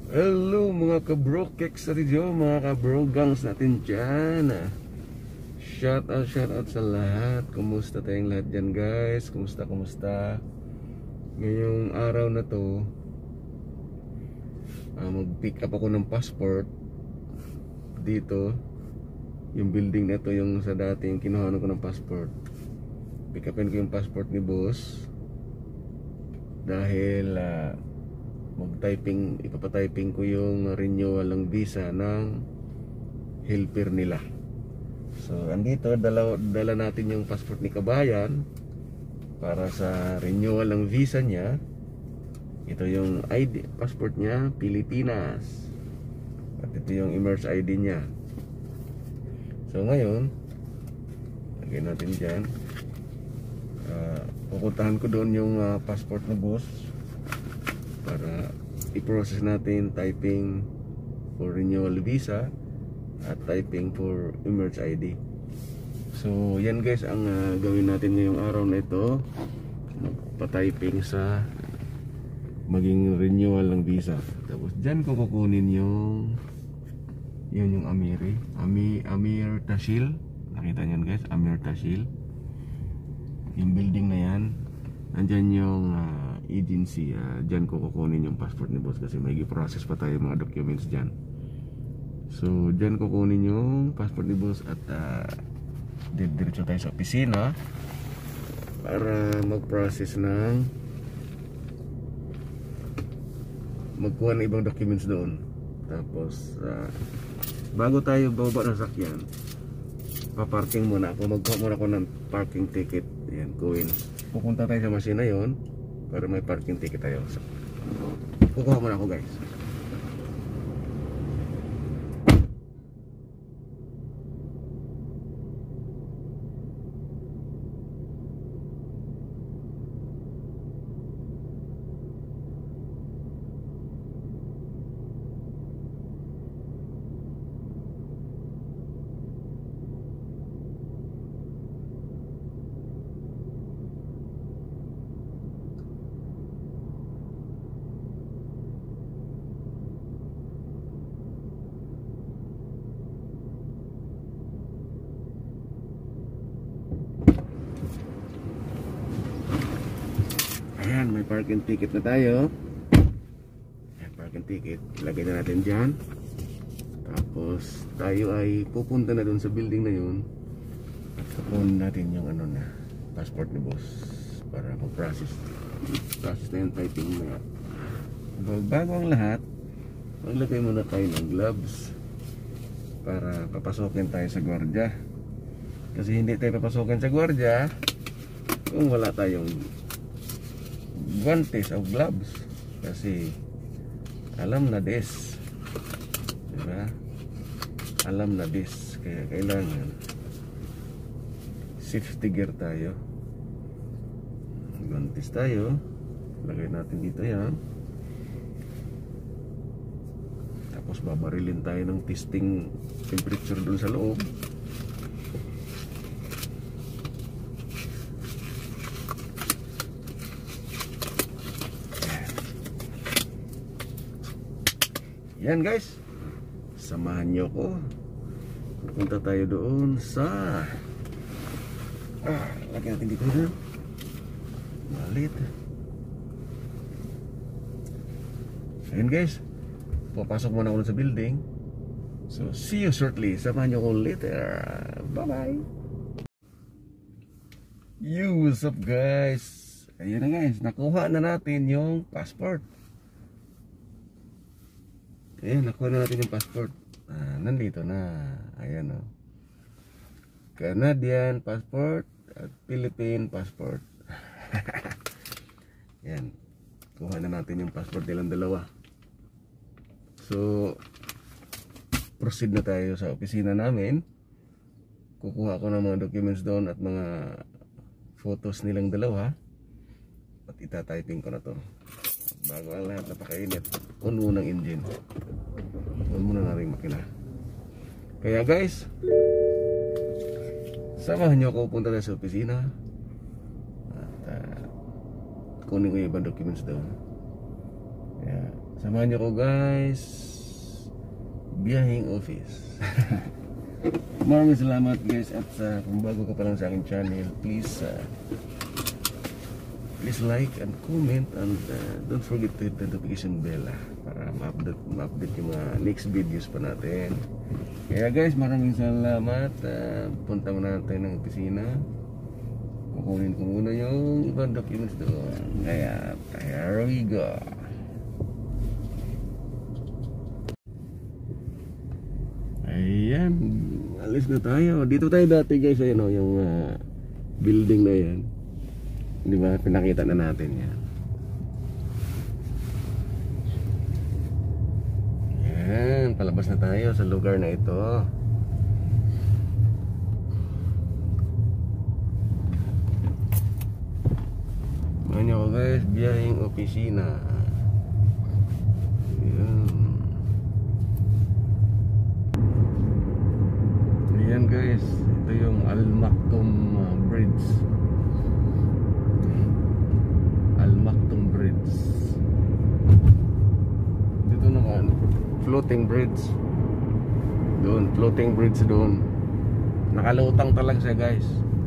Hello mga ka-bro-keks sa radyo, mga ka-bro-gangs natin dyan. Shout out sa lahat. Kumusta tayong lahat dyan guys? Kumusta? Ngayong araw na to, mag-pick up ako ng passport dito. Yung building na to, yung sa dating kinuhaan ko ng passport. Pick upin ko yung passport ni boss. Dahil ipapatyping ko yung renewal ng visa ng helper nila. So andito, dala natin yung passport ni kabayan para sa renewal ng visa niya. Ito yung ID, passport niya, Pilipinas. At ito yung emerge ID niya. So ngayon, lagyan natin dyan. Pupuntahan ko doon yung passport na boss para i-process natin typing for renewal visa at typing for emerge ID. So yan guys ang gawin natin ngayong araw na ito, magpa-typing sa maging renewal ng visa. Tapos dyan ko kukunin yung Amir Tashil. Nakita nyo guys, Amir Tashil. Yung building na yan, nandyan yung agency. Dyan ko kukunin yung passport ni boss kasi may i-process pa tayo mga documents dyan. So dyan kukunin yung passport ni boss at diretso tayo sa opisina para mag-process ng magkuha ng ibang documents doon. Tapos bago tayo bababa ng sakyan, paparking muna ako, magkuha muna ako ng parking ticket. Yan, coins. Pupunta tayo sa machine na yun para may parking ticket tayo. So, kukuha muna ako guys. Ayan, may parking ticket na tayo. Ayan, parking ticket. Ilagay na natin dyan. Tapos tayo ay pupunta na dun sa building na yun at kukunin natin yung passport ni boss para mag-process na yung typing na. Bago ang lahat, maglagay muna tayo ng gloves para papasokin tayo sa gwardiya. Kasi hindi tayo papasokin sa gwardiya kung wala tayong guantes o gloves, kasi alam na des, diba? Alam na des, kaya kailangan safety gear tayo. Guantes tayo, lagay natin dito yan. Tapos babarilin tayo ng testing temperature dun sa loob. Yan guys, samahan nyo ko. Punta tayo doon sa lagyan natin dito na malit. Ayan guys, papasok muna ako sa building. So see you shortly. Samahan nyo ko later. Bye bye. What's up guys? Ayan na guys, nakuha na natin yung passport. Ayan, nakuha na natin yung passport. Nandito na. Ayan o. Canadian passport at Philippine passport. Ayan. Kuha na natin yung passport nilang dalawa. So proceed na tayo sa opisina namin. Kukuha ko ng mga documents doon at mga photos nilang dalawa. At itatyping ko na to. Bago ang lahat, napakainit. On muna ng engine. On muna na rin makina. Kaya guys, samahan nyo ako, punta tayo sa opisina at kunin ko yung ibang documents doon. Kaya Samahan niyo ko guys, biyaheng office. Maraming salamat guys. At kung bago ka pa lang sa aking channel, please like and comment, and don't forget to hit the notification bell para ma-update yung mga next videos pa natin. Kaya guys, maraming salamat. Punta muna natin ng opisina. Kukunin ko muna yung ibang documents doon. Kaya here we go. Ayan, alis na tayo. Dito tayo dati guys, ayun o, yung building na yan. Di ba, pinakita na natin yan. Yan, palabas na tayo sa lugar na ito. Ano ko guys, biyaheng opisina. Yan. Ayan guys, ito yung Al Maktoum Bridge. Al Maktoum Bridge. Dito naman floating bridge. Doon, floating bridge doon. Nakalutang talaga siya guys.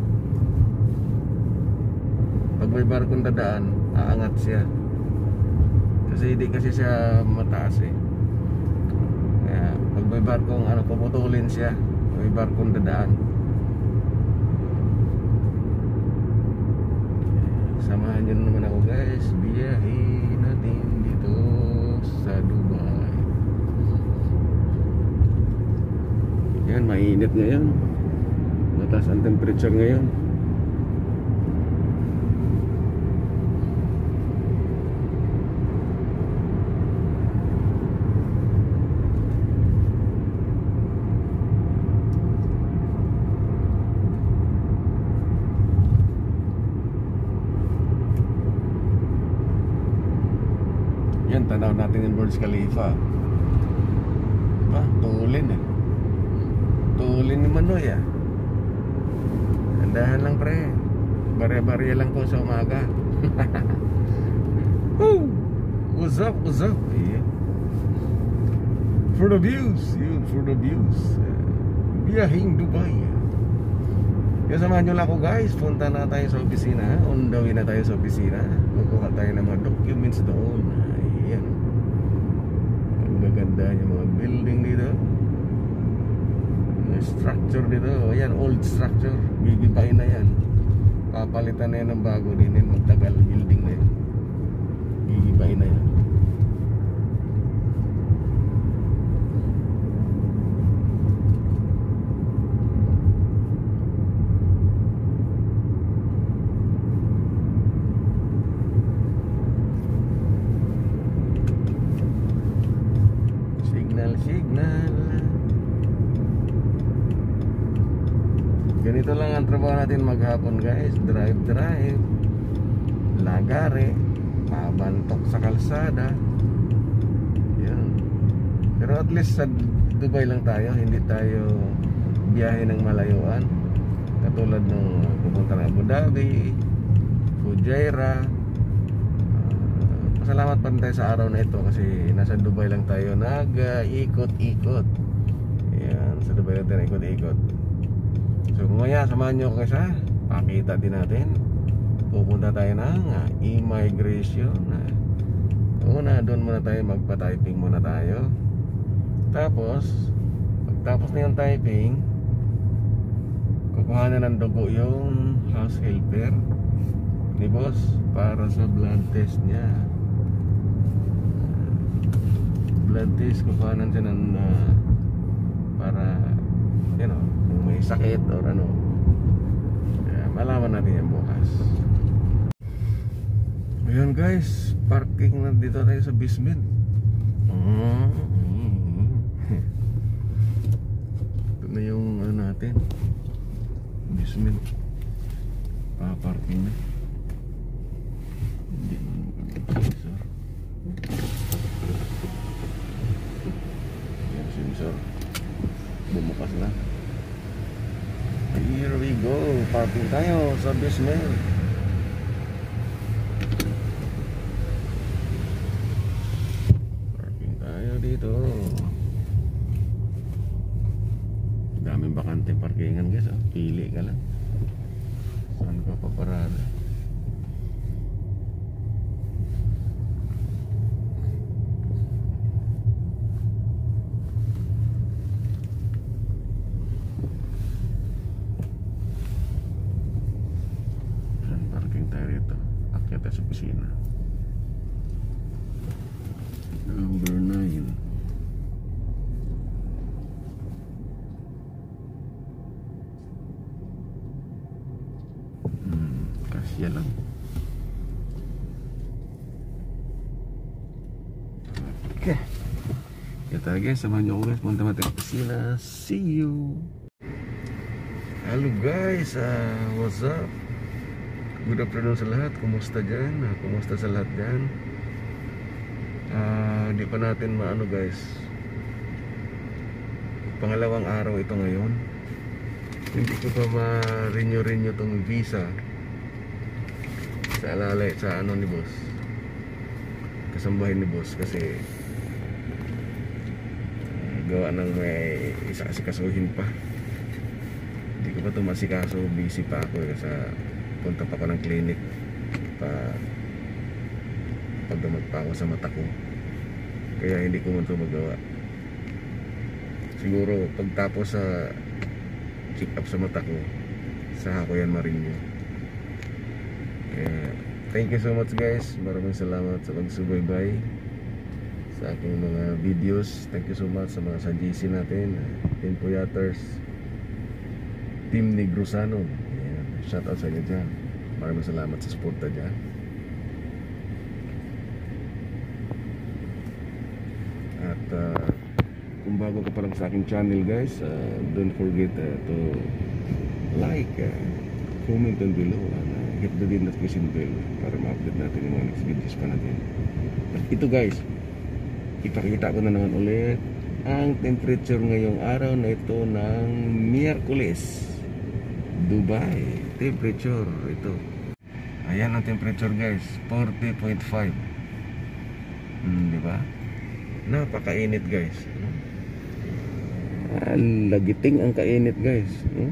Pag may barkong dadaan, aangat siya. Kasi hindi kasi siya mataas eh. Kaya pag may barkong puputulin siya, may barkong dadaan. Samahan nyo naman ako guys, biyahe natin dito sa Dubai. Yan, mainit ngayon. Mataas ang temperature ngayon. Yan, tanaw natin yung Burj Khalifa. Diba? Tulin eh. Tulin ni Manoy ah. Andahan lang pre. Barya-barya lang po sa umaga. Woo! What's up? What's up? Yeah. For the views. Yun, for the views. Biyaheng Dubai. Kaya samahan nyo lang ako guys. Punta na tayo sa opisina. On the way na tayo sa opisina. Kukuha tayo ng mga documents doon. Ayan. Ang gaganda yung mga building dito. Mga structure dito. Ayan, old structure. Bibipain na yan. Papalitan na yan ng bago din. Magtagal building na yan. Bibipain na yan. Signal. Ganito lang ang trabaho natin maghapon guys. Drive lagare, mabantok sa kalsada. Yan. Pero at least sa Dubai lang tayo. Hindi tayo biyahe ng malayuan. Katulad nung pupunta ng Abu Dhabi, Fujairah. Salamat pa tayo sa araw na ito kasi nasa Dubai lang tayo nag-ikot-ikot. Ayan, sa Dubai lang tayo ikot-ikot. So kumaya, samahan nyo ako kasi pakita din natin. Pupunta tayo ng immigration. Una, doon muna tayo, magpa-typing muna tayo. Tapos pagtapos na yung typing, kukuha na ng dugo yung house helper ni boss para sa blood test niya. Blood test, kukuhanan siya ng para kung may sakit or ano. Kaya malaman natin yan bukas. Ayan guys, parking na dito tayo sa basement. Ito na yung natin, basement. Parking na. Hindi mo sensor. Yan sensor. Bumukas na. Here we go. Parking tayo sa basement. dito. Daming bakante parkingan guys, oh. Pili ka lang saan ka paparada. Saan parking tayo rito? Akyat tayo sa kusina. Number 9. Kasya lang. Okay. Kita guys, samahan nyo ako guys. Punta natin sa kusina. See you. Hello guys, what's up? Good afternoon sa lahat. Kumusta dyan? Kumusta sa lahat dyan? Di pa natin maano guys. Pangalawang araw ito ngayon. Hindi ko pa ma-renew tong visa sa alalay, sa ano ni boss, kasambahin ni boss, kasi gawa ng may isa kasi kasuhin pa. Hindi ko pa ito masikaso, busy pa ako sa punta pa ako ng clinic pagdamag pa ako sa mata ko, kaya hindi ko man ito magawa. Siguro pagtapos sa check up sa mata ko, sa ako yan ma-renew. Thank you so much guys. Maraming salamat sa pagsubaybay sa aking mga videos. Thank you so much sa mga sa GC natin, Team Puyaters, Team Negrosano. Shout out sa inyo dyan. Maraming salamat sa suporta dyan. At kung bago ka pa lang sa aking channel guys, don't forget to like, comment down below, hit the notification bell para ma-update natin yung mga next videos pa natin. At ito guys, ipakita ko na naman ulit ang temperature ngayong araw na ito ng Miyerkules, Dubai. Temperature ito, ayan ang temperature guys, 40.5. Diba? Napakainit guys. Lagiting ang kainit guys.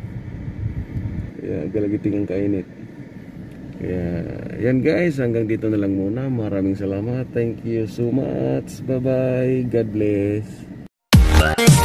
Galagiting ang kainit. Kaya yan guys, hanggang dito na lang muna. Maraming salamat. Thank you so much. Bye bye. God bless.